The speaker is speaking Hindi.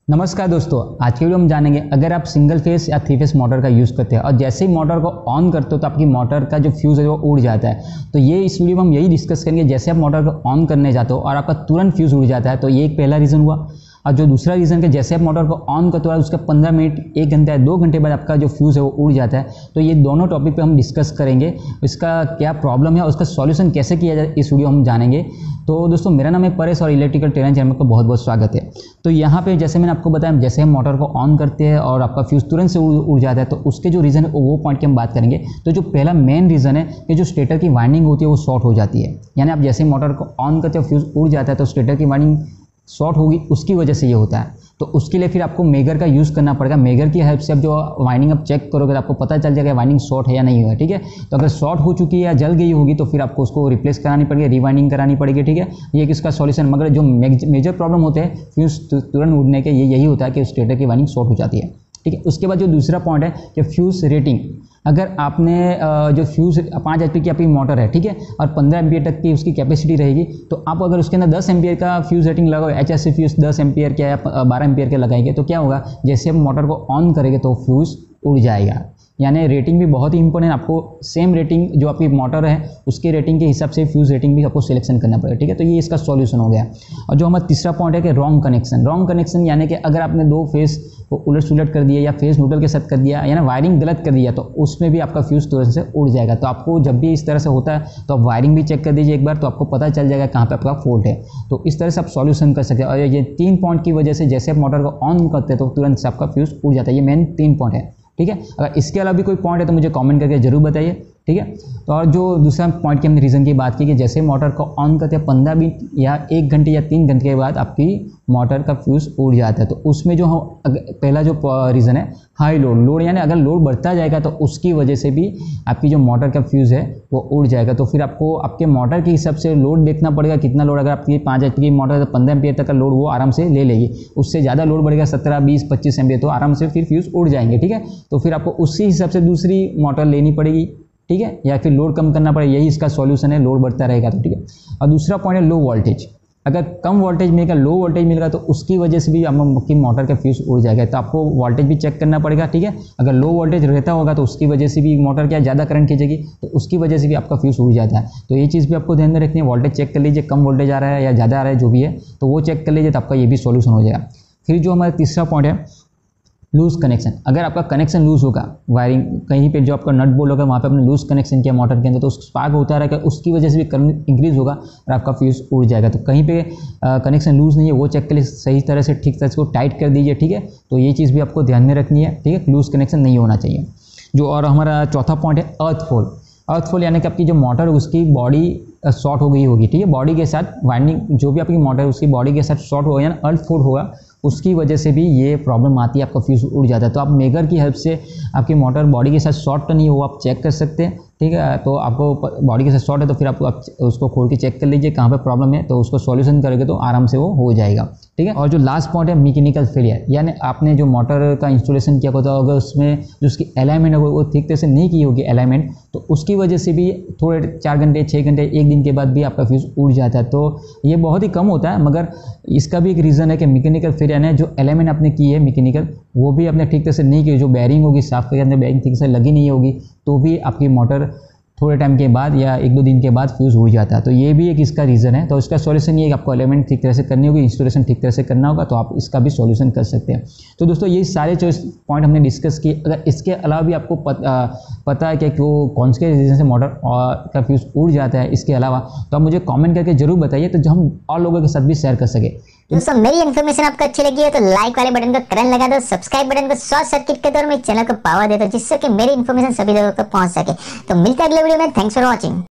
नमस्कार दोस्तों, आज के वीडियो में जानेंगे अगर आप सिंगल फेस या थ्री फेस मोटर का यूज़ करते हैं और जैसे ही मोटर को ऑन करते हो तो आपकी मोटर का जो फ्यूज़ है वो उड़ जाता है। तो ये इस वीडियो में हम यही डिस्कस करेंगे, जैसे आप मोटर को ऑन करने जाते हो और आपका तुरंत फ्यूज़ उड़ जाता है तो ये एक पहला रीज़न हुआ। और जो दूसरा रीज़न कि जैसे आप मोटर को ऑन करते हो उसका 15 मिनट, 1 घंटा या 2 घंटे बाद आपका जो फ्यूज़ है वो उड़ जाता है। तो ये दोनों टॉपिक पे हम डिस्कस करेंगे, इसका क्या प्रॉब्लम है और उसका सॉल्यूशन कैसे किया जाए इस वीडियो हम जानेंगे। तो दोस्तों मेरा नाम है परेश और इलेक्ट्रिकल ट्रेनर चैनल में बहुत बहुत स्वागत है। तो यहाँ पे जैसे मैंने आपको बताया, जैसे हम मोटर को ऑन करते हैं और आपका फ्यूज़ तुरंत से उड़ जाता है तो उसके जो रीज़न है वो पॉइंट की हम बात करेंगे। तो जो पहला मेन रीज़न है कि जो स्टेटर की वाइंडिंग होती है वो शॉर्ट हो जाती है। यानी आप जैसे मोटर को ऑन करते हो फ्यूज़ उड़ जाता है तो स्टेटर की वाइंडिंग शॉर्ट होगी, उसकी वजह से ये होता है। तो उसके लिए फिर आपको मेगर का यूज़ करना पड़ेगा। मेगर की हेल्प से आप जो वाइंडिंग आप चेक करोगे तो आपको पता चल जाएगा वाइंडिंग शॉर्ट है या नहीं हुआ है, ठीक है। तो अगर शॉर्ट हो चुकी है या जल गई होगी तो फिर आपको उसको रिप्लेस करानी पड़ेगी, रिवाइंडिंग करानी पड़ेगी, ठीक है। ये किसका सॉल्यूशन। मगर जो मेजर प्रॉब्लम होते हैं फ्यूज़ तुरंत उड़ने के, ये यही होता है कि स्टेटर की वाइंडिंग शॉर्ट हो जाती है, ठीक है। उसके बाद जो दूसरा पॉइंट है कि फ्यूज़ रेटिंग। अगर आपने जो फ्यूज़ 5 HP की आपकी मोटर है, ठीक है, और 15 एम्पियर तक की उसकी कैपेसिटी रहेगी, तो आप अगर उसके अंदर 10 एम्पियर का फ्यूज़ रेटिंग लगाओ, HSC फ्यूज़ 10 एम्पियर का या 12 एम्पियर के लगाएंगे तो क्या होगा, जैसे हम मोटर को ऑन करेंगे तो फ्यूज़ उड़ जाएगा। यानी रेटिंग भी बहुत ही इंपॉर्टेंट। आपको सेम रेटिंग जो आपकी मोटर है उसके रेटिंग के हिसाब से फ्यूज़ रेटिंग भी आपको सिलेक्शन करना पड़ेगा, ठीक है। तो ये इसका सॉल्यूशन हो गया। और जो हमारा तीसरा पॉइंट है कि रॉन्ग कनेक्शन। रॉन्ग कनेक्शन यानी कि अगर आपने 2 फेस को उलट सुलट कर दिया या फेस न्यूट्रल के साथ कर दिया, यानी वायरिंग गलत कर दिया, तो उसमें भी आपका फ्यूज़ तुरंत से उड़ जाएगा। तो आपको जब भी इस तरह से होता है तो आप वायरिंग भी चेक कर दीजिए एक बार, तो आपको पता चल जाएगा कहाँ पे आपका फॉल्ट है। तो इस तरह से आप सॉल्यूशन कर सकते हैं। और ये 3 पॉइंट की वजह से जैसे आप मोटर को ऑन करते हैं तो तुरंत से आपका फ्यूज़ उड़ जाता है। ये मेन 3 पॉइंट है, ठीक है। अगर इसके अलावा भी कोई पॉइंट है तो मुझे कमेंट करके जरूर बताइए, ठीक है। तो और जो दूसरा पॉइंट की हमने रीज़न की बात की कि जैसे मोटर को ऑन करते हैं 15 मिनट या 1 घंटे या 3 घंटे के बाद आपकी मोटर का फ्यूज़ उड़ जाता है। तो उसमें जो पहला जो रीज़न है हाई लोड, यानी अगर लोड बढ़ता जाएगा तो उसकी वजह से भी आपकी जो मोटर का फ्यूज़ है वो उड़ जाएगा। तो फिर आपको आपके मोटर के हिसाब से लोड देखना पड़ेगा, कितना लोड। अगर आपकी 5 HP की मोटर है तो 15 एम्पियर तक का लोड वो आराम से ले लेगी। उससे ज़्यादा लोड बढ़ेगा 17, 20, 25 एम्पियर तो आराम से फिर फ्यूज़ उड़ जाएंगे, ठीक है। तो फिर आपको उसी हिसाब से दूसरी मोटर लेनी पड़ेगी, ठीक है, या फिर लोड कम करना पड़ेगा। यही इसका सॉल्यूशन है, लोड बढ़ता रहेगा तो, ठीक है। और दूसरा पॉइंट है लो वोल्टेज। अगर कम वोल्टेज मिलेगा, लो वोल्टेज मिलेगा तो उसकी वजह से भी आपकी मोटर का फ्यूज़ उड़ जाएगा। तो आपको वोल्टेज भी चेक करना पड़ेगा, ठीक है। अगर लो वोल्टेज रहता होगा तो उसकी वजह से भी मोटर क्या ज़्यादा करंट खींचेगी, तो उसकी वजह से भी आपका फ्यूज़ उड़ जाता है। तो ये चीज़ भी आपको ध्यान में रखनी है। वोल्टेज चेक कर लीजिए, कम वोल्टेज आ रहा है या ज़्यादा आ रहा है, जो भी है तो वो चेक कर लीजिए, तो आपका ये भी सॉल्यूशन हो जाएगा। फिर जो हमारा तीसरा पॉइंट है लूज़ कनेक्शन। अगर आपका कनेक्शन लूज़ होगा, वायरिंग कहीं पे जो आपका नट बोल्ट होगा वहाँ पे आपने लूज़ कनेक्शन किया मोटर के अंदर, तो स्पार्क होता रहेगा, उसकी वजह से भी करंट इंक्रीज होगा और आपका फ्यूज़ उड़ जाएगा। तो कहीं पे कनेक्शन लूज़ नहीं है वो चेक कर लीजिए, सही तरह से ठीक तरह से उसको टाइट कर दीजिए, ठीक है। तो ये चीज़ भी आपको ध्यान में रखनी है, ठीक है। लूज़ कनेक्शन नहीं होना चाहिए। जो और हमारा चौथा पॉइंट है अर्थफॉल। अर्थफॉल यानी कि आपकी जो मोटर है उसकी बॉडी शॉर्ट हो गई होगी, ठीक है। बॉडी के साथ वाइंडिंग जो भी आपकी मोटर है उसकी बॉडी के साथ शॉर्ट होगा, यानी अर्थफॉल होगा, उसकी वजह से भी ये प्रॉब्लम आती है, आपका फ्यूज़ उड़ जाता है। तो आप मेगर की हेल्प से आपकी मोटर बॉडी के साथ शॉर्ट तो नहीं हो आप चेक कर सकते हैं, ठीक है। तो आपको बॉडी के साथ शॉर्ट है तो फिर आप उसको खोल के चेक कर लीजिए कहाँ पे प्रॉब्लम है, तो उसको सॉल्यूशन करेंगे तो आराम से वो हो जाएगा, ठीक है। और जो लास्ट पॉइंट है मैकेनिकल फेलियर, यानी आपने जो मोटर का इंस्टॉलेशन किया होता है अगर उसमें जो उसकी अलाइनमेंट है वो ठीक तरह से नहीं की होगी अलाइनमेंट, तो उसकी वजह से भी थोड़े 4 घंटे 6 घंटे 1 दिन के बाद भी आपका फ्यूज़ उड़ जाता है। तो ये बहुत ही कम होता है, मगर इसका भी एक रीज़न है कि मैकेनिकल फेलियर है। जो एलिमेंट आपने की है मैकेनिकल वो भी आपने ठीक तरह से नहीं की, जो बैरिंग होगी साफ के अंदर बैरिंग ठीक से लगी नहीं होगी तो भी आपकी मोटर थोड़े टाइम के बाद या 1-2 दिन के बाद फ्यूज़ उड़ जाता है। तो ये भी एक इसका रीज़न है। तो इसका सॉल्यूशन ये है कि आपको एलिमेंट ठीक तरह से करनी होगी, इंस्टॉलेशन ठीक तरह से करना होगा, तो आप इसका भी सॉल्यूशन कर सकते हैं। तो दोस्तों ये सारे जो पॉइंट हमने डिस्कस किए, अगर इसके अलावा भी आपको पता है कि वो कौन से रीज़न से मोटर का फ्यूज़ उड़ जाता है इसके अलावा, तो आप मुझे कॉमेंट करके जरूर बताइए, तो जो हम और लोगों के साथ भी शेयर कर सके। दोस्तों मेरी इन्फॉर्मेशन आपको अच्छी लगी है तो लाइक वाले बटन को करंट लगा दो, सब्सक्राइब बटन को शॉर्ट सर्किट कर दो और मेरे चैनल को पावर दे दो, जिससे कि मेरी इन्फॉर्मेशन सभी लोगों तक पहुंच सके। तो मिलते हैं अगले वीडियो में। Thanks for watching.